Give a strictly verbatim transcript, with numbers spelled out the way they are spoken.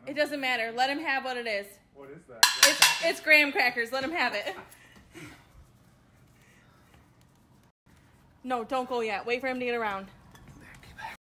It doesn't matter. Let him have what it is. What is that? It's, it's graham crackers. Let him have it. No, don't go yet. Wait for him to get around.